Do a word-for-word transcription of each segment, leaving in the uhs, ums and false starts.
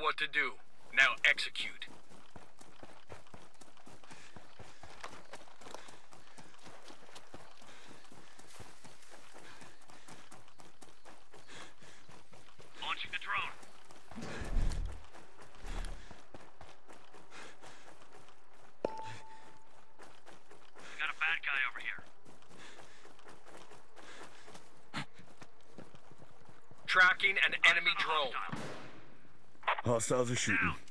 what to do. Now execute. Launching the drone. Got a bad guy over here. Tracking an enemy drone. Hostiles are shooting. Down.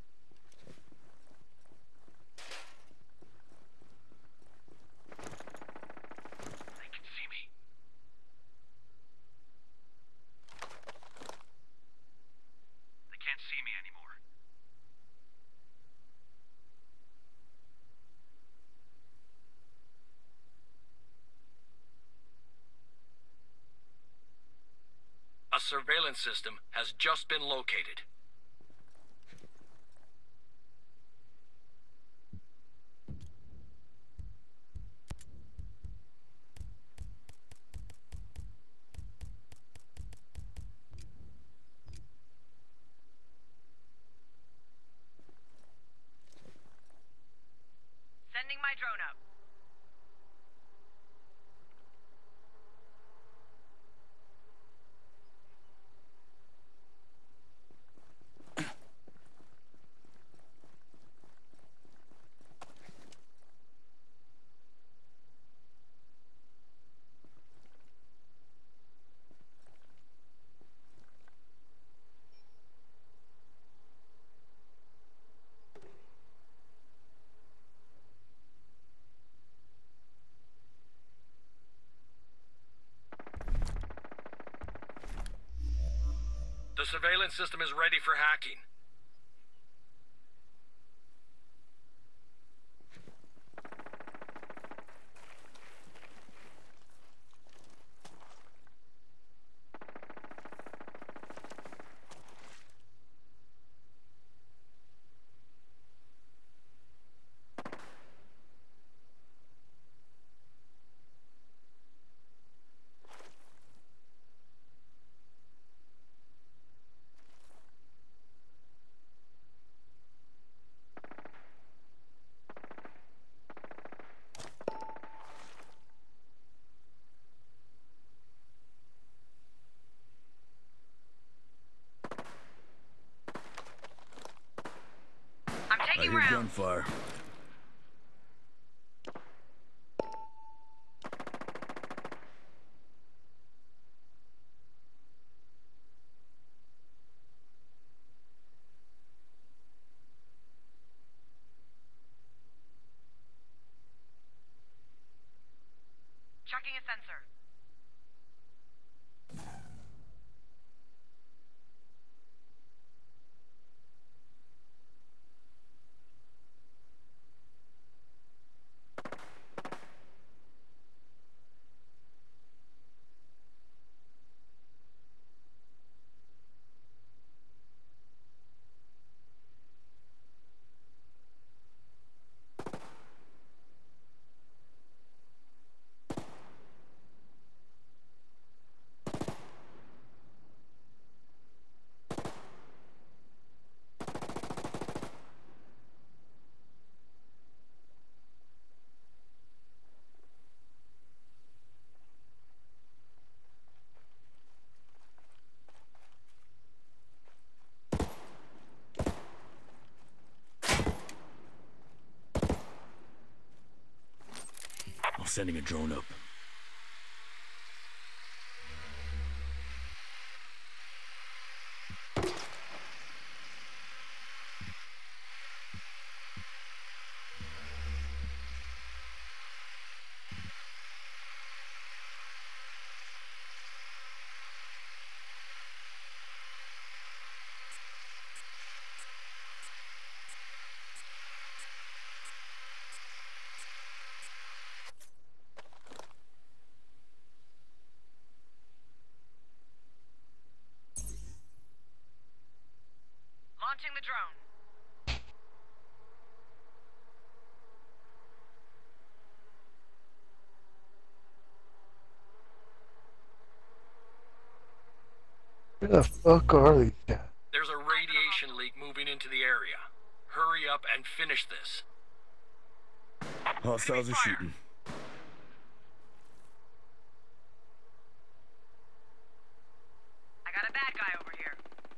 They can see me. They can't see me anymore. A surveillance system has just been located. Sending my drone up. The surveillance system is ready for hacking. I'm I taking hear rounds. gunfire. Checking a sensor. I'm sending a drone up. Launching the drone. Where the fuck are these guys? There's a radiation leak area. Hurry up and finish this. Hostiles are shooting. I got a bad guy over here.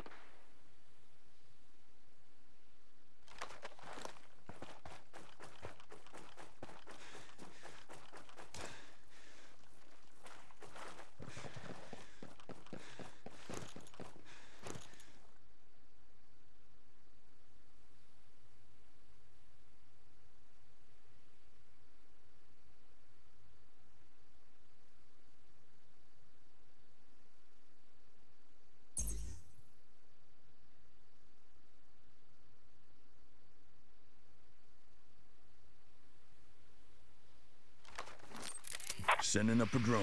Sending up a drone.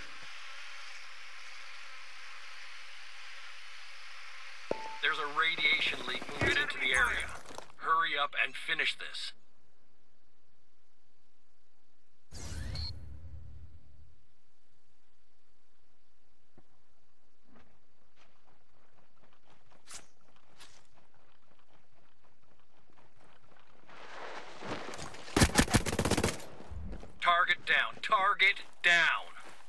There's a radiation leak moving into the area. Hurry up and finish this. Target down. Target down.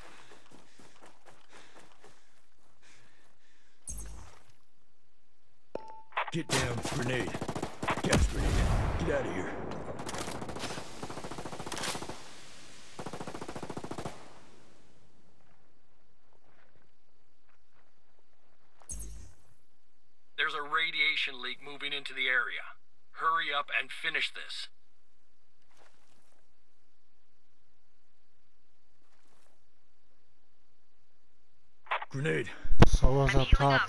Get down. Grenade. Gas grenade. Get out of here. There's a radiation leak moving into the area. Hurry up and finish this. Grenade. Solo's I'm up healing top. up.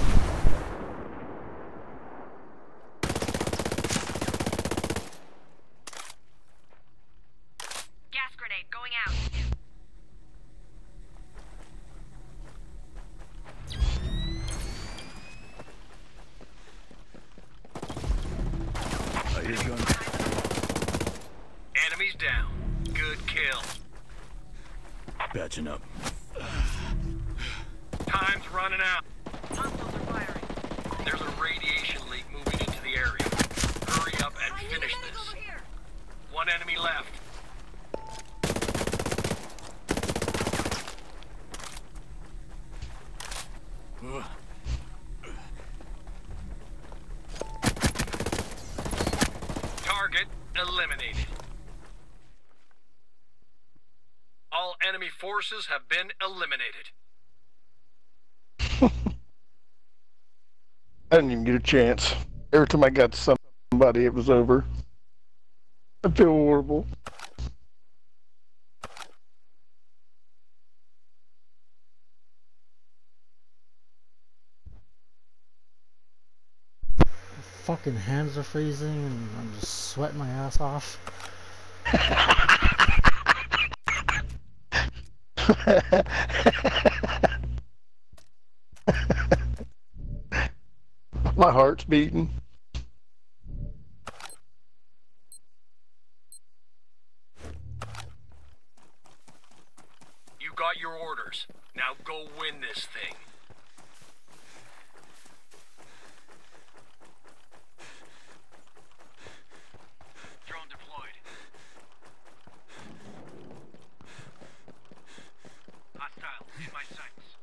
Gas grenade going out. I hear guns. Enemies down. Good kill. Patching up. Time's running out. Hostiles are firing. There's a radiation leak moving into the area. Hurry up and I need finish a medic this. over here. One enemy left. Ugh. Target eliminated. All enemy forces have been eliminated. I didn't even get a chance. Every time I got to somebody, it was over. I feel horrible. Fucking hands are freezing and I'm just sweating my ass off. My heart's beating. You got your orders. Now go win this thing. Drone deployed. Hostile in my sights.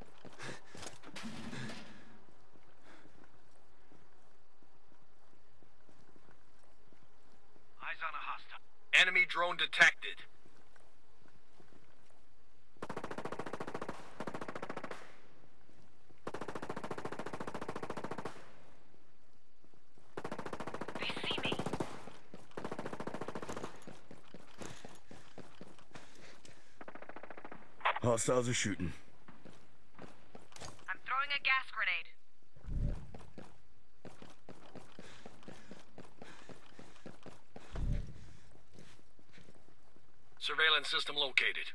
Eyes on a hostile. Enemy drone detected. They see me. Hostiles are shooting. I'm throwing a gas grenade. Surveillance system located.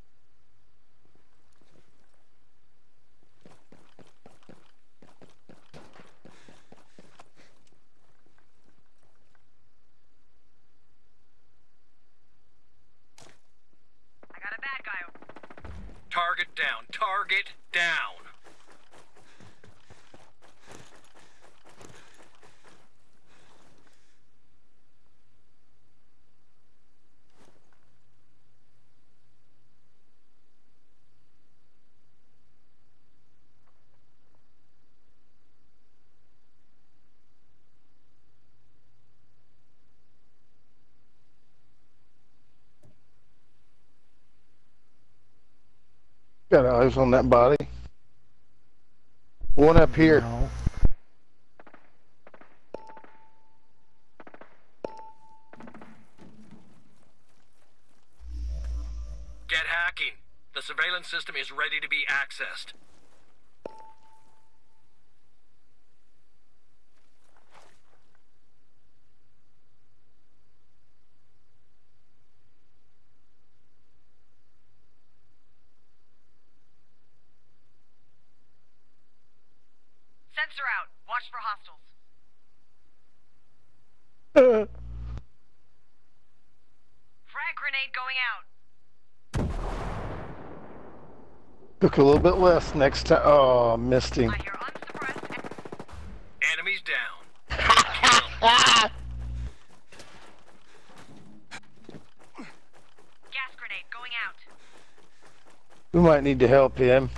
I got a bad guy over. Target down. Target down. Got eyes on that body. One up here. No. Get hacking. The surveillance system is ready to be accessed. Sensor out. Watch for hostiles. Frag grenade going out. Took a little bit less next time. Oh, missed him. I hear unsuppressed. and- Enemies down. Gas grenade going out. We might need to help him.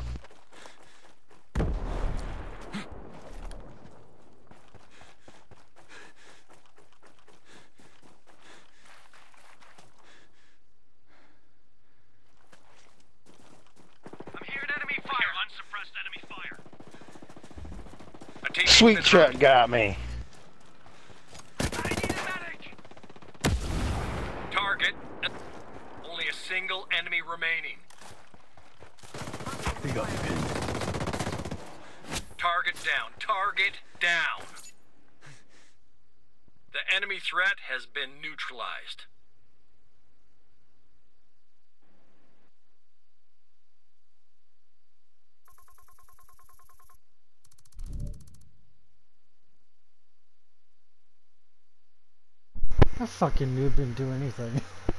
I'm hearing enemy fire. Unsuppressed enemy fire. A team Sweet is truck hurt. got me. I need a medic. Target. Only a single enemy remaining. They got me. Target down. Target down. The enemy threat has been neutralized. That fucking noob didn't do anything.